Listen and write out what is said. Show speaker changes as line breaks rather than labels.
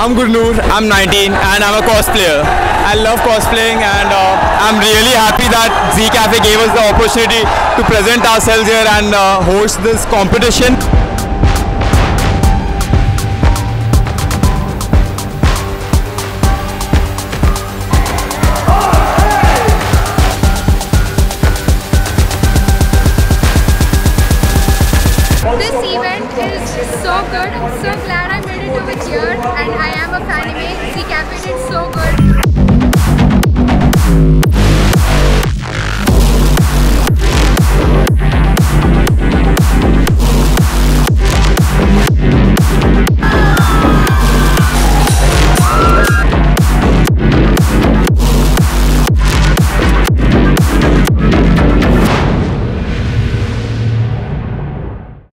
I'm Gurnoor, I'm 19 and I'm a cosplayer. I love cosplaying and I'm really happy that Zee Café gave us the opportunity to present ourselves here and host this competition.
This event is so good. I'm so